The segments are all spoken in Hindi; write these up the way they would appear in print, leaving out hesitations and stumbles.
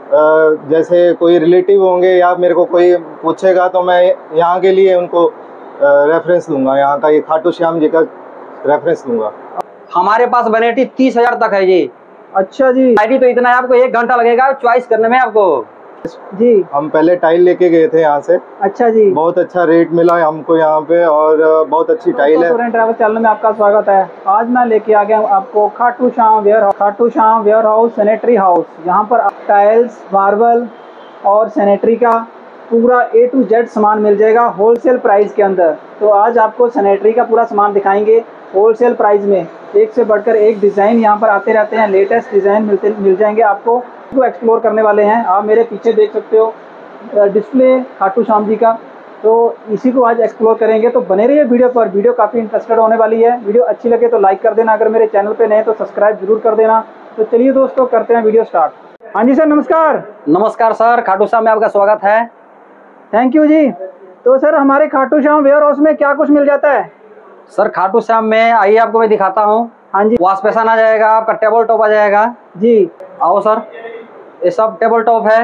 जैसे कोई रिलेटिव होंगे या मेरे को कोई पूछेगा तो मैं यहाँ के लिए उनको रेफरेंस दूंगा, यहाँ का ये खाटू श्याम जी का रेफरेंस दूंगा। हमारे पास वैरायटी 30,000 तक है जी। अच्छा जी। वैरायटी तो इतना है, आपको 1 घंटा लगेगा चॉइस करने में आपको जी। हम पहले टाइल लेके गए थे यहाँ से। अच्छा जी। बहुत अच्छा रेट मिला हमको यहाँ पे और बहुत अच्छी टाइल है। ट्रैवल चैनल में आपका स्वागत है। आज मैं लेके आ गया हूँ आपको Khatu Shyam warehouse sanitary house. यहाँ पर टाइल्स, मार्बल और सैनिटरी का पूरा A to Z सामान मिल जाएगा होलसेल प्राइस के अंदर। तो आज आपको सैनिटरी का पूरा सामान दिखाएंगे होलसेल प्राइस में। एक से बढ़कर एक डिज़ाइन यहाँ पर आते रहते हैं, लेटेस्ट डिज़ाइन मिल जाएंगे आपको, जो एक्सप्लोर करने वाले हैं। आप मेरे पीछे देख सकते हो डिस्प्ले खाटू श्याम जी का, तो इसी को आज एक्सप्लोर करेंगे। तो बने रहिए वीडियो पर, वीडियो काफ़ी इंटरेस्टेड होने वाली है। वीडियो अच्छी लगे तो लाइक कर देना, अगर मेरे चैनल पे नए तो सब्सक्राइब जरूर कर देना। तो चलिए दोस्तों, करते हैं वीडियो स्टार्ट। हाँ जी सर, नमस्कार। नमस्कार सर, खाटू श्याम में आपका स्वागत है। थैंक यू जी। तो सर, हमारे खाटू श्याम वेयर हाउस में क्या कुछ मिल जाता है? सर खाटू श्याम में आइए, आपको मैं दिखाता हूँ। हाँ जी। वॉश बेसन आ जाएगा, आपका टेबल टॉप आ जाएगा जी। आओ सर, ये सब टेबल टॉप है।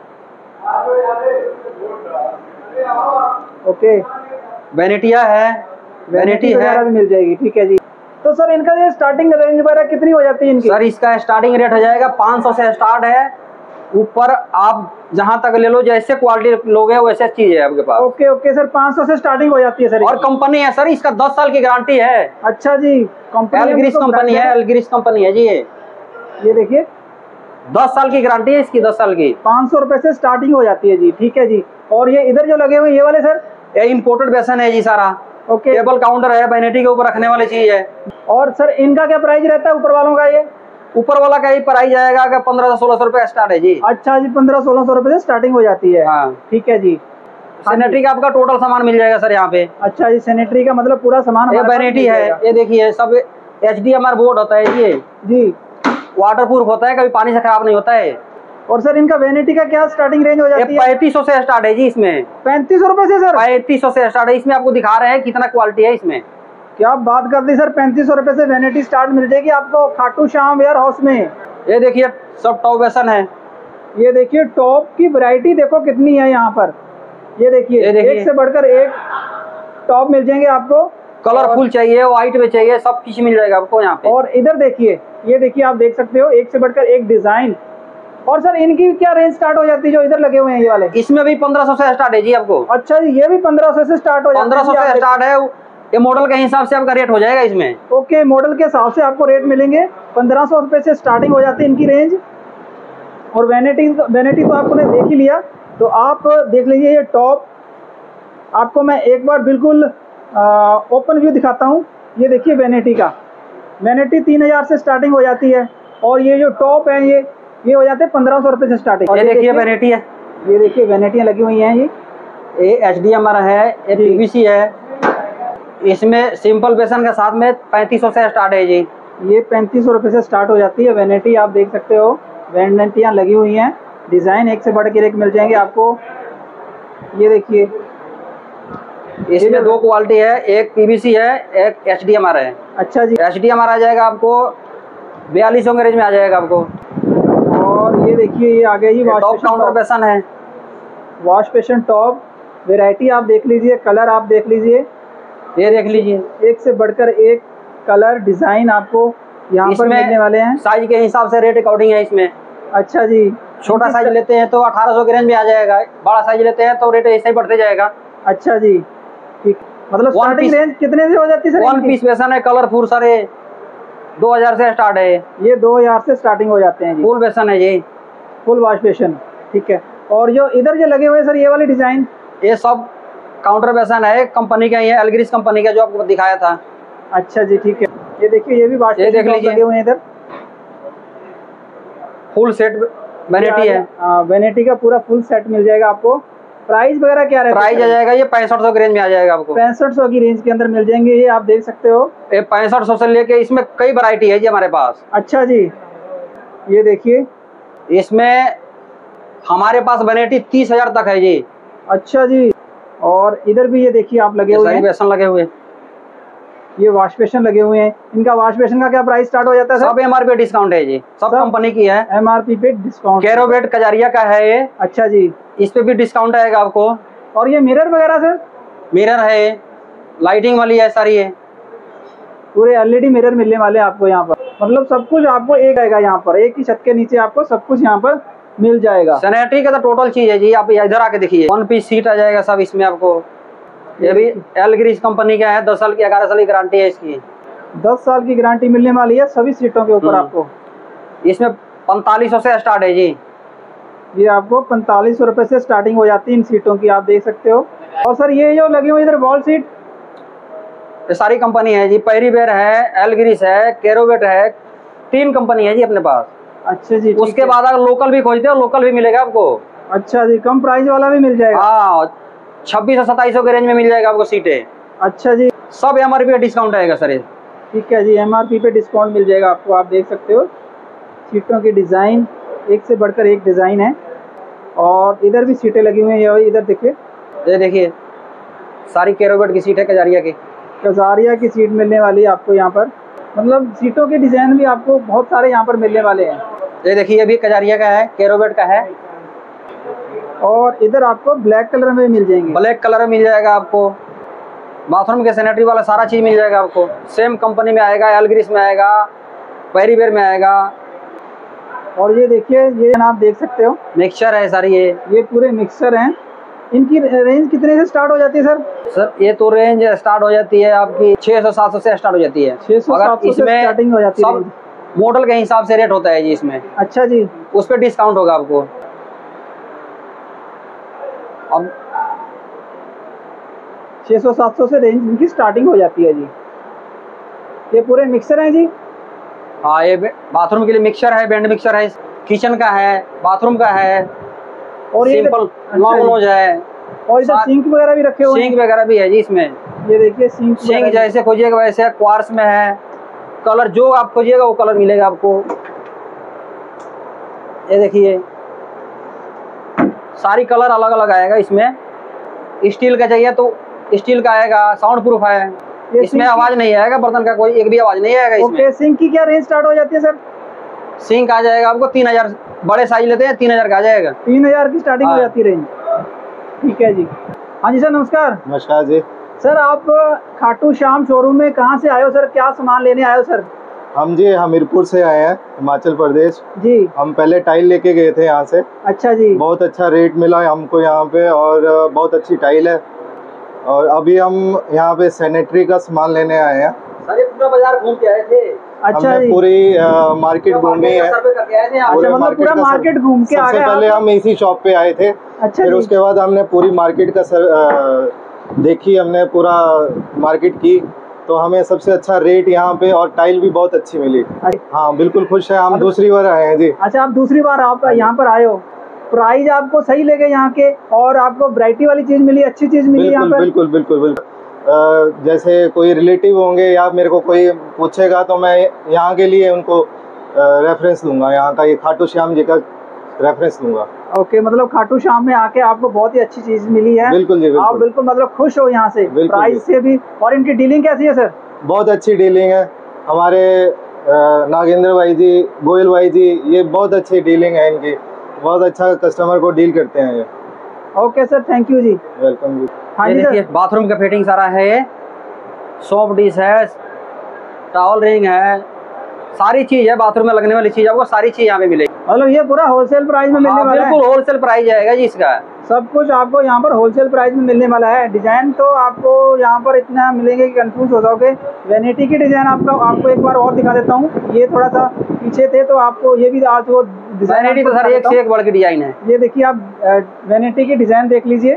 ओके। वैनिटिया है, वैनिटी है, भी मिल जाएगी। ठीक है जी। तो सर, इनका ये स्टार्टिंग रेंज वगैरह कितनी हो जाती है इनकी? सर इसका स्टार्टिंग रेट हो जाएगा 500 से स्टार्ट है। ऊपर आप जहां तक ले लो, जैसे क्वालिटी लोगे वैसे चीज है आपके पास। ओके ओके सर, 500 से स्टार्टिंग हो जाती है सर। और कंपनी है सर, इसका 10 साल की गारंटी है। अच्छा जी। एलग्रिस कंपनी है, एलग्रिस कंपनी है जी। ये देखिए 10 साल की गारंटी है इसकी, 10 साल की। 500 रुपए से स्टार्टिंग हो जाती है जी। ठीक है जी। और ये इधर जो लगे हुए ये वाले सर, ये इम्पोर्टेड बेसन है जी सारा। ओके। टेबल काउंटर है, वैनिटी के ऊपर रखने वाली चीज है। और सर, इनका क्या प्राइस रहता है ऊपर वालों का? ये ऊपर वाला का ही प्राइस जाएगा 1500-1600 रुपए स्टार्ट है जी। अच्छा जी, 1500-1600 रुपए से स्टार्टिंग हो जाती है। हाँ। ठीक है जी। सैनिटरी का आपका टोटल सामान मिल जाएगा सर यहाँ पे। अच्छा जी, सैनिटरी का मतलब पूरा सामान। ये वैनिटी है, ये देखिए सब HDMR बोर्ड होता है ये जी। वाटर प्रूफ होता है, कभी पानी से खराब नहीं होता है। और सर, इनका वैनिटी का क्या स्टार्टिंग रेंज हो जाती है? 3500 से स्टार्ट है जी इसमें। 3500 रुपए से सर? 3500 से स्टार्ट है। इसमें आपको दिखा रहे हैं कितना क्वालिटी है इसमें। क्या बात कर दी सर, 3500 रुपए से वैनिटी स्टार्ट मिल जाएगी आपको खाटू श्याम वेयर हाउस में। ये देखिए सब टॉप बेसन है। ये देखिए टॉप की वैरायटी देखो कितनी है यहाँ पर। ये देखिए एक से बढ़कर एक टॉप मिल जाएंगे आपको। कलरफुल चाहिए, व्हाइट में चाहिए, सब कुछ मिल जाएगा आपको यहाँ पे। और इधर देखिए, ये देखिए आप देख सकते हो एक से बढ़कर एक डिजाइन। और सर, इनकी क्या रेंज स्टार्ट हो जाती है जो इधर लगे हुए हैं ये वाले? इसमें भी 1500 से स्टार्ट है जी आपको। अच्छा जी, ये भी 1500 से स्टार्ट हो जाता है। 1500 से स्टार्ट है। ये मॉडल के हिसाब से आपका रेट हो जाएगा इसमें। ओके, मॉडल के हिसाब से आपको रेट मिलेंगे। 1500 रुपए से स्टार्टिंग हो जाती है इनकी रेंज। और वैनिटी तो आपने देख ही लिया, तो आप देख लीजिए ये टॉप। आपको मैं एक बार बिल्कुल ओपन व्यू दिखाता हूँ। ये देखिए वैनिटी का, वैनिटी 3000 से स्टार्टिंग हो जाती है। और ये जो टॉप है ये हो जाते हैं 1500 रुपए से स्टार्टिंग। ये देखिए वैनिटी है, ये देखिए वैनिटियाँ लगी हुई हैं। ये HDMR है, ये PVC है। इसमें सिंपल बेसन के साथ में 3500 से स्टार्ट है जी। ये 3500 रुपए से स्टार्ट हो जाती है वैनिटी। आप देख सकते हो वैनिटियाँ लगी हुई हैं, डिज़ाइन एक से बढ़ के एक मिल जाएंगे आपको। ये देखिए इसमें 2 क्वालिटी है, एक PVC है, एक HDMR है। अच्छा जी। HDMR आ जाएगा आपको 4200 के रेंज में आ जाएगा आपको। और ये देखिए ये आ गया जी टॉप काउंटर बेसन है, वॉश बेसिन टॉप। वैरायटी आप देख लीजिए, कलर आप देख लीजिए, ये देख लीजिए एक से बढ़कर एक कलर डिजाइन आपको यहाँ पर मिलने वाले हैं। साइज के हिसाब से रेट अकॉर्डिंग है इसमें। अच्छा जी। छोटा साइज लेते हैं तो 1800 के रेंज में आ जाएगा, बड़ा साइज लेते हैं तो रेट ऐसे ही बढ़ते जाएगा। अच्छा जी, ठीक। मतलब स्टार्टिंग रेंज कितने से हो जाती है सर? 1 पीस बेसन है, कलरफुल सारे 2000 से स्टार्ट है। ये 2000 से स्टार्टिंग हो जाते हैं जी। फुल बेसन है जी, फुल वॉश बेसिन। ठीक है। और जो इधर जो लगे हुए हैं सर ये वाली डिजाइन, ये सब काउंटर बेसन है, कंपनी का ही है, एलग्रिस कंपनी का जो आपको दिखाया था। अच्छा जी, ठीक है। ये देखिए ये भी वॉश बेसिन देख लीजिए, लगे हुए हैं इधर। फुल सेट वैनिटी है। वैनिटी का पूरा फुल सेट मिल जाएगा आपको। प्राइस वगैरह क्या रहता है? प्राइस आ जाएगा ये 6500 के रेंज में आ जाएगा आपको। 6500 की रेंज के अंदर मिल जाएंगे। ये आप देख सकते हो, ये 6500 से लेके इसमें कई वैरायटी है जी हमारे पास। अच्छा जी। ये देखिए इसमें हमारे पास वैनिटी 30,000 तक है जी। अच्छा जी। और इधर भी ये देखिए आप लगे हुए हैं, बेसन लगे हुए। ये वॉश बेसिन लगे हुए हैं, इनका वॉश बेसिन का क्या प्राइस स्टार्ट हो जाता है सर? सब एमआरपी डिस्काउंट है जी, सब कंपनी की है, एमआरपी पे डिस्काउंट। कैरोबेट कजारिया का है ये। अच्छा जी, इस पे भी डिस्काउंट आएगा आपको। और ये मिरर वगैरह सर? मिरर है, लाइटिंग वाली है सारी है, पूरे एलईडी मिरर मिलने वाले हैं आपको यहाँ पर। मतलब सब कुछ आपको एक आएगा यहाँ पर, एक ही छत के नीचे आपको सब कुछ यहाँ पर मिल जाएगा। सैनिटरी का तो टोटल चीज है जी। आप इधर आके देखिए, 1 पीस सीट आ जाएगा सब इसमें आपको। ये भी एलग्रीस कंपनी का है, 10 साल की 11 साल की गारंटी है इसकी। 10 साल की गारंटी मिलने वाली है सभी सीटों के ऊपर आपको। इसमें 4500 से स्टार्ट है जी। ये आपको 4500 रुपए से स्टार्टिंग हो जाती है इन सीटों की, आप देख सकते हो। और सर ये जो लगे हुए इधर वॉल सीट, ये सारी कंपनी है जी। पैरीवेयर है, एलग्रीस है, कैरोबेट है, 3 कंपनी है जी अपने पास। अच्छा जी। उसके बाद अगर लोकल भी खोजते हो, लोकल भी मिलेगा आपको। अच्छा जी, कम प्राइस वाला भी मिल जाएगा। हाँ, 2600-2700 के रेंज में मिल जाएगा आपको सीटें। अच्छा जी, सब एमआरपी का डिस्काउंट आएगा सर। ठीक है जी, एमआरपी पे डिस्काउंट मिल जाएगा आपको। आप देख सकते हो सीटों की डिज़ाइन एक से बढ़कर एक डिज़ाइन है। और इधर भी सीटें लगी हुई हैं, इधर देखिए, ये देखिए सारी कैरोबेट की सीट है कजारिया की। कजारिया की सीट मिलने वाली है आपको यहाँ पर। मतलब सीटों के डिज़ाइन भी आपको बहुत सारे यहाँ पर मिलने वाले हैं। ये देखिए, ये भी कजारिया का है, कैरोबेट का है। और इधर आपको ब्लैक कलर में मिल जाएंगे। ब्लैक कलर में मिल जाएगा आपको। बाथरूम के सैनिटरी वाला सारा चीज मिल जाएगा आपको। सेम कंपनी में आएगा, एलग्रीस में आएगा, पैरीवेयर में आएगा। और ये देखिए, ये आप देख सकते हो मिक्सचर है सारी ये पूरे मिक्सचर हैं। इनकी रेंज कितने से स्टार्ट हो जाती है सर? सर ये तो रेंज स्टार्ट हो जाती है आपकी 600-700 से स्टार्ट हो जाती है। 600-700 से स्टार्टिंग हो जाती है। सब मॉडल के हिसाब से रेट होता है जी इसमें। अच्छा जी, उस पर डिस्काउंट होगा आपको। अब 600-700 से रेंज इनकी स्टार्टिंग हो जाती है जी। ये पूरे मिक्सर हैं जी। हाँ, ये बाथरूम के लिए मिक्सचर है, बैंड मिक्सचर है, किचन का है, बाथरूम का है, और ये सिंपल लॉन्ग नोज है। और इधर सिंक वगैरह भी रखे हुए हैं। सिंक वगैरह भी है जी इसमें। ये देखिए सिंक जैसे खोजिएगा वैसे क्वार्ट्स में है। कलर जो आप खोजिएगा वो कलर मिलेगा आपको। ये देखिए सारी कलर अलग अलग आएगा इसमें। स्टील का चाहिए तो स्टील का आएगा, साउंड प्रूफ है। इसमें आवाज नहीं आएगा, बर्तन का कोई एक भी आवाज नहीं आएगा इसमें। ओके, सिंक की क्या रेंज स्टार्ट हो जाती है सर? सिंक आ जाएगा आपको 3000, बड़े साइज लेते हैं 3000 का आ जाएगा। 3000 की स्टार्टिंग हो जाती है रेंज। ठीक है जी। हाँ जी सर, नमस्कार। नमस्कार जी। सर आप खाटू श्याम शोरूम में कहाँ से आए हो सर? क्या सामान लेने आए हो सर? हम जी हमीरपुर से आए हैं, हिमाचल प्रदेश जी। हम पहले टाइल लेके गए थे यहाँ से। अच्छा जी। बहुत अच्छा रेट मिला हमको यहाँ पे और बहुत अच्छी टाइल है। और अभी हम यहाँ पे सैनिटरी का सामान लेने आए हैं। सर ये पूरा बाजार घूम के आए थे। अच्छा हमने जी। पूरी मार्केट घूमी है। सर्वे करके आए थे। अच्छा, मतलब पूरा मार्केट घूम के आ सबसे गए पहले आप? हम इसी शॉप पे आए थे। अच्छा फिर जी। उसके बाद हमने पूरी मार्केट का देखी, हमने पूरा मार्केट की, तो हमें सबसे अच्छा रेट यहाँ पे और टाइल भी बहुत अच्छी मिली। हाँ बिल्कुल खुश है, हम दूसरी बार आए हैं जी। अच्छा, आप दूसरी बार आप यहाँ पर आए हो। प्राइस आपको सही लगे यहाँ के, और आपको वैरायटी वाली चीज मिली, अच्छी चीज मिली यहाँ पर? बिल्कुल बिल्कुल बिल्कुल। जैसे कोई रिलेटिव होंगे या मेरे को कोई पूछेगा तो मैं यहाँ के लिए उनको रेफरेंस दूंगा, यहाँ का ये खाटू श्याम जी का रेफरेंस दूंगा। ओके, मतलब खाटू श्याम में आके आपको बहुत ही अच्छी चीज मिली है। बिल्कुल जी, बिल्कुल। आप बिल्कुल मतलब खुश हो यहाँ से प्राइस जी। से भी। और इनकी डीलिंग कैसी है सर? बहुत अच्छी डीलिंग है। हमारे नागेंद्र भाई जी, गोयल भाई जी, ये बहुत अच्छी डीलिंग है इनकी। बहुत अच्छा कस्टमर को डील करते हैं ये। ओके सर, थैंक यू जी। वेलकम जी। हाँ ये जी देखिए सर। बाथरूम का फिटिंग सारा है, सोप डिश है, टॉवल रिंग है, सारी चीज है बाथरूम में लगने वाली चीज आपको सारी चीज यहाँ पे मिलेगी। मतलब ये पूरा होलसेल प्राइस में मिलने वाला है? बिल्कुल होलसेल प्राइस आएगा जी इसका। सब कुछ आपको यहाँ पर होलसेल प्राइस में मिलने वाला है। डिजाइन तो आपको यहाँ पर इतना मिलेंगे कि कंफ्यूज हो जाओगे। वैनिटी की डिजाइन आपको एक बार और दिखा देता हूँ। ये थोड़ा सा पीछे थे तो आपको ये भी आज वो डिजाइन वैनिटी तो सर एक से एक बड़ की डिजाइन है। ये देखिए आप वैनिटी की डिजाइन देख लीजिए।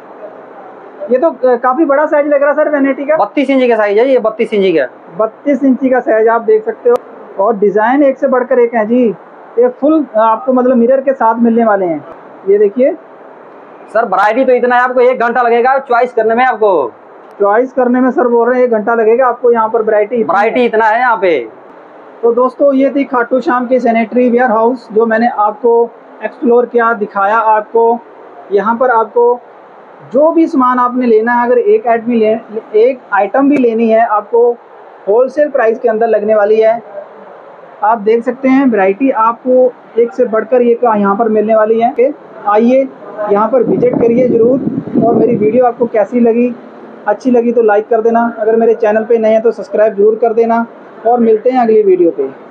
ये तो काफी बड़ा साइज लग रहा है सर वैनिटी का। 32 इंच का साइज है ये, 32 इंच का। 32 इंची का साइज आप देख सकते हो। और डिजाइन एक से बढ़कर एक है जी। ये फुल आपको मतलब मिरर के साथ मिलने वाले हैं। ये देखिए सर वैरायटी तो इतना है, आपको 1 घंटा लगेगा चॉइस करने में। आपको चॉइस करने में सर बोल रहे हैं 1 घंटा लगेगा आपको। यहाँ पर वैरायटी इतना है यहाँ पे। तो दोस्तों ये थी खाटू श्याम की सैनिटरी वेयर हाउस, जो मैंने आपको एक्सप्लोर किया, दिखाया आपको। यहाँ पर आपको जो भी सामान आपने लेना है, अगर एक आइटम भी लेनी है आपको, होलसेल प्राइस के अंदर लगने वाली है। आप देख सकते हैं वैरायटी आपको एक से बढ़कर एक यहाँ पर मिलने वाली है। आइए यहाँ पर विजिट करिए ज़रूर। और मेरी वीडियो आपको कैसी लगी, अच्छी लगी तो लाइक कर देना। अगर मेरे चैनल पे नए हैं तो सब्सक्राइब ज़रूर कर देना। और मिलते हैं अगली वीडियो पे।